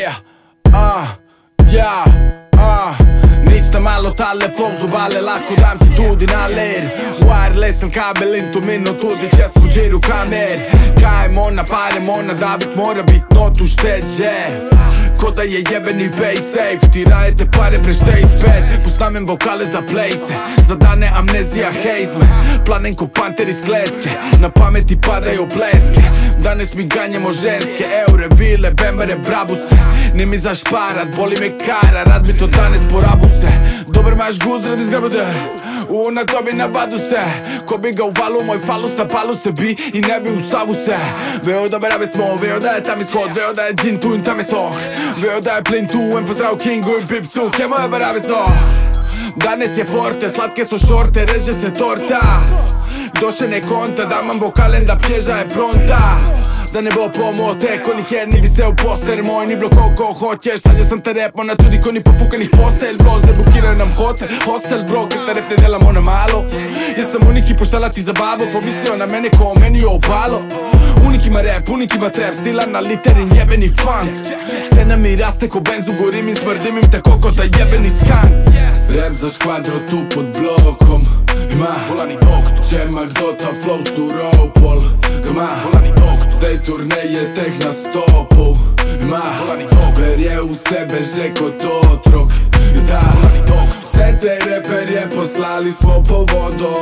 Yeah, nici da malo tale flow zubale, lako dam ti tudi na led. Wireless il kabel in tu minno tudi čez pođer u kamer. Kajmo na paremo na David mora bit not ušteđe. Ko da je jebeni pay safe, ti radite pare preštej spet. Postavim vokale za plejse, za dane amnezija hejz me. Planem ko panter iz kletke, na pameti padaju pleske. Danes mi ganjamo ženske, eure, vile, bembere, brabuse. Ne mi zašparat, boli me kara, rad mi to danes porabu se. Dobar maš guz, da mi zgrabode, na to bi navadu se. Ko bi ga uvalu, moj falus na palu se bi i ne bi usavu se. Veo da berabe smo, veo da je tam ishod, veo da je džin tu in tam je soh. Veo da je plin tu, en pozdrav Kingu i Pipsu, ke moje berabe so. Danes je forte, slatke su šorte, reže se torta. Doše ne konta, da mam vokalen da pježa je pronta. Da ne bo pomote, ko ni her ni vise u poster moj, ni bilo koliko hoćeš. Sanjao sam te rap, ona tudi ko ni pofukanih postel. Bro, zdaj bukiraju nam hotel, hostel bro, kad te rap ne delamo na malo. Ja sam uniki poštala ti zabavu, pomislio na mene ko meni je opalo. Unikima rap, unikima trap, stila na literin jebeni funk. Cena mi raste ko benzu, gorim i smrdim im te koko da jebeni skank. Rap za škvadro tu pod blokom, ima volani doktor. Čemak dota flow surov pol, ima volani doktor. Zdaj turneje teh na stopu, ima volani doktor. Verje u sebe že kot otrok, da volani doktor. Vse te reperje poslali smo po vodo.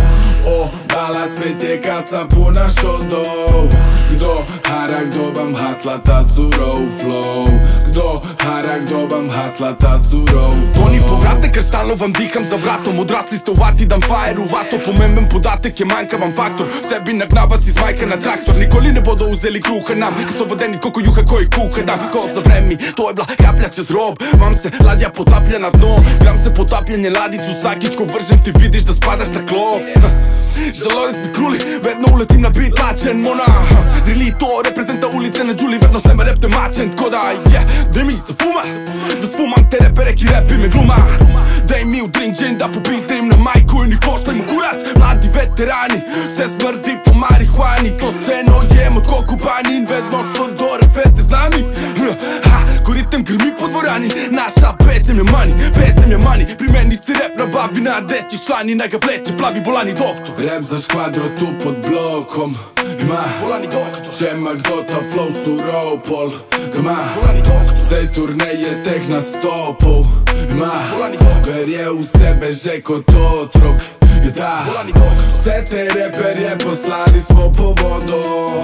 Dala spet je kasa puna šodov. Kdo hara, kdo vam hasla ta surov flow? Kdo hara, kdo vam hasla ta surov flow? To ni povratek, ker stalno vam diham za vratom. Odrasli ste v vati, dam fire v vato. Pomemben podatek je manjkavam faktor. Sebi nagnava si z majka na traktor. Nikoli ne bodo vzeli kruhe nam, ker so vodeni koko juhe koji kuhe dam. Ko zavremi, to je bila kaplja čez rob. Mam se ladja potaplja na dno. Gram se potapljenje ladicu vsakič, ko vržem ti vidiš da spadaš na klop. Žalorec mi kruli, vedno uletim na beat lačen. Mona, drili to, reprezenta ulice na džuli. Vedno snema rap te mačen, tko da je, daj mi zafuma. Da sfumam te repere ki rapi me gluma. Daj mi u drink džin da popizdim na majku i njih poštajmo kurac. Mladi veterani, se smrdi po marihuani. To sceno jem od kokupanin, vedno so dore fete z nami. Ko ritem grmi po dvorani, naša pesem je money, pesem je money. Pri meni si rap nabavi na rdeći člani, naj ga vleče plavi bolani doktor. Rap za škvadro tu pod blokom, ima volani doktor. Čemak dota flow surov pol, ima volani doktor. Zdaj turneje teh na stopu, ima volani doktor. Verje u sebe že kot otrok, da volani doktor. Vse te reperje poslali smo po vodo.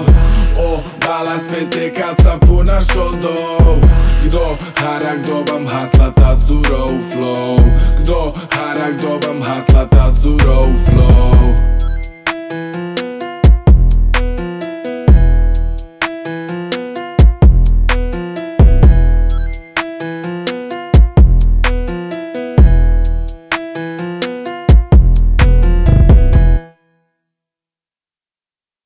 Dala spet je kasa puna šodov. Kdo hara, kdo vam hasla ta surov flow? Kdo hara, kdo vam hasla ta surov flow?